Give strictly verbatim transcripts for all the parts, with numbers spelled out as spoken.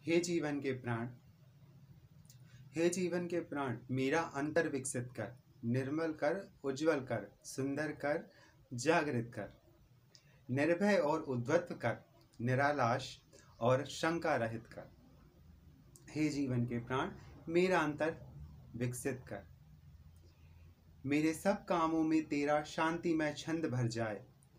हे जीवन के प्राण, हे जीवन के प्राण, मेरा अंतर विकसित कर, निर्मल कर, उज्जवल कर, सुंदर कर, जागृत कर, निर्भय और उद्वत्त कर, निरालाश और शंका रहित कर। हे जीवन के प्राण, मेरा अंतर विकसित कर, मेरे सब कामों में तेरा शांतिमय छंद भर जाए।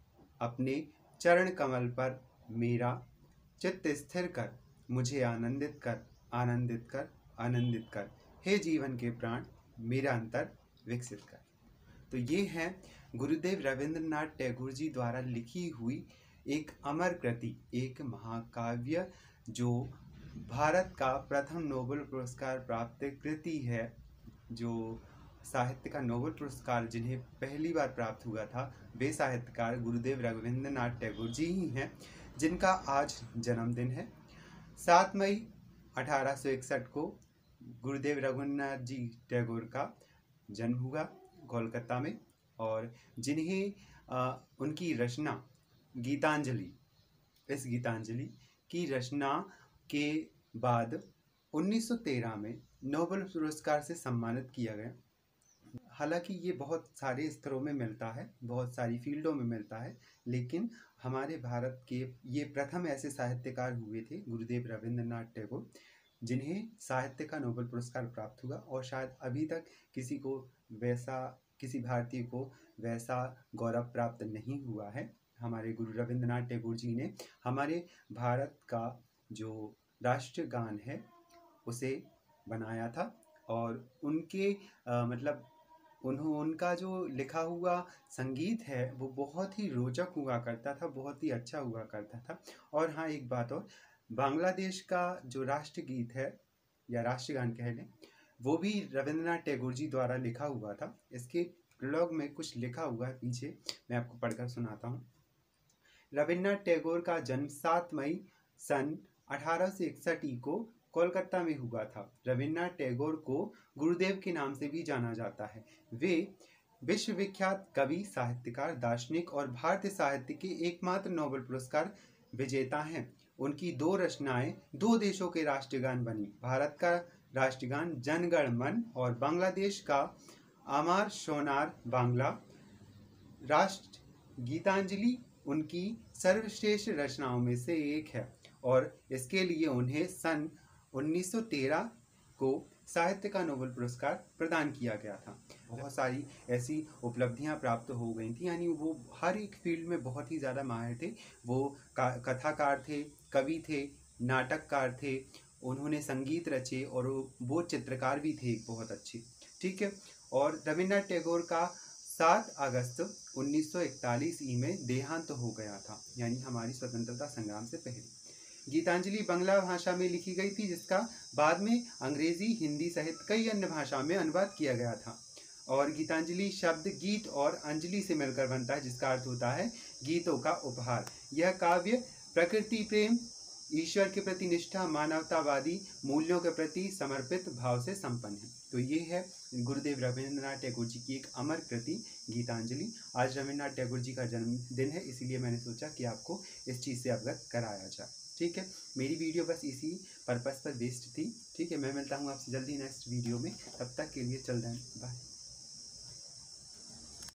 अपने चरण कमल पर मेरा चित्त स्थिर कर, मुझे आनंदित कर, आनंदित कर, आनंदित कर। हे जीवन के प्राण, मेरा अंतर विकसित कर। तो ये है गुरुदेव रविंद्रनाथ टैगोर जी द्वारा लिखी हुई एक अमर कृति, एक महाकाव्य, जो भारत का प्रथम नोबेल पुरस्कार प्राप्त कृति है। जो साहित्य का नोबेल पुरस्कार जिन्हें पहली बार प्राप्त हुआ था, वे साहित्यकार गुरुदेव रविंद्रनाथ टैगोर जी ही हैं, जिनका आज जन्मदिन है। सात मई अठारह सौ इकसठ को गुरुदेव रविंद्रनाथ जी टैगोर का जन्म हुआ कोलकाता में, और जिन्हें आ, उनकी रचना गीतांजलि, इस गीतांजलि की रचना के बाद उन्नीस सौ तेरह में नोबेल पुरस्कार से सम्मानित किया गया। हालांकि ये बहुत सारे स्तरों में मिलता है, बहुत सारी फील्डों में मिलता है, लेकिन हमारे भारत के ये प्रथम ऐसे साहित्यकार हुए थे गुरुदेव रविंद्रनाथ टैगोर, जिन्हें साहित्य का नोबेल पुरस्कार प्राप्त हुआ। और शायद अभी तक किसी को वैसा, किसी भारतीय को वैसा गौरव प्राप्त नहीं हुआ है। हमारे गुरु रविंद्रनाथ टैगोर जी ने हमारे भारत का जो राष्ट्रीय गान है उसे बनाया था, और उनके आ, मतलब उन्हों उनका जो लिखा हुआ संगीत है वो बहुत ही रोचक हुआ करता था, बहुत ही अच्छा हुआ करता था। और हाँ, एक बात और, बांग्लादेश का जो राष्ट्रगीत है या राष्ट्रगान कह लें, वो भी रविंद्रनाथ टैगोर जी द्वारा लिखा हुआ था। इसके प्रोलॉग में कुछ लिखा हुआ है पीछे, मैं आपको पढ़कर सुनाता हूँ। रविंद्रनाथ टैगोर का जन्म सात मई सन अठारह सौ इकसठ को कोलकाता में हुआ था। रविंद्रनाथ टैगोर को गुरुदेव के नाम से भी जाना जाता है। वे विश्वविख्यात कवि, साहित्यकार, दार्शनिक और भारतीय साहित्य के एकमात्र नोबेल पुरस्कार विजेता हैं। उनकी दो रचनाएं दो देशों के राष्ट्रगान बनी, भारत का राष्ट्रगान जन गण मन और बांग्लादेश का आमार सोनार बांग्ला। राष्ट्र गीतांजलि उनकी सर्वश्रेष्ठ रचनाओं में से एक है, और इसके लिए उन्हें सन उन्नीस सौ तेरह को साहित्य का नोबेल पुरस्कार प्रदान किया गया था। बहुत सारी ऐसी उपलब्धियां प्राप्त हो गई थी, यानी वो हर एक फील्ड में बहुत ही ज़्यादा माहिर थे। वो कथाकार थे, कवि थे, नाटककार थे, उन्होंने संगीत रचे, और वो चित्रकार भी थे बहुत अच्छे। ठीक है। और रविंद्रनाथ टैगोर का सात अगस्त उन्नीस सौ इकतालीस ई में देहांत हो गया था, यानी हमारी स्वतंत्रता संग्राम से पहले। गीतांजलि बांग्ला भाषा में लिखी गई थी, जिसका बाद में अंग्रेजी, हिंदी सहित कई अन्य भाषा में अनुवाद किया गया था। और गीतांजलि शब्द गीत और अंजलि से मिलकर बनता है, जिसका अर्थ होता है गीतों का उपहार। यह काव्य प्रकृति प्रेम, ईश्वर के प्रति निष्ठा, मानवतावादी मूल्यों के प्रति समर्पित भाव से संपन्न है। तो ये है गुरुदेव रविंद्रनाथ टैगोर जी की एक अमर कृति गीतांजलि। आज रविंद्रनाथ टैगोर जी का जन्मदिन है, इसीलिए मैंने सोचा कि आपको इस चीज़ से अवगत कराया जाए। ठीक है, मेरी वीडियो बस इसी पर्पस पर बेस्ड थी। ठीक है, मैं मिलता हूँ आपसे जल्दी नेक्स्ट वीडियो में, तब तक के लिए चल दें, बाय।